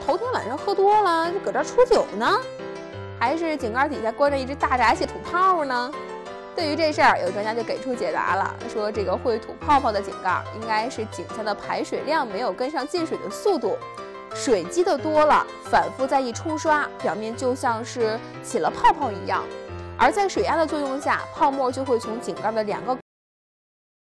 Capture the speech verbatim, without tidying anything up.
头天晚上喝多了就搁这儿出酒呢，还是井盖底下关着一只大闸蟹吐泡呢？对于这事儿，有专家就给出解答了，说这个会吐泡泡的井盖应该是井下的排水量没有跟上进水的速度，水积的多了，反复再一冲刷，表面就像是起了泡泡一样。而在水压的作用下，泡沫就会从井盖的两个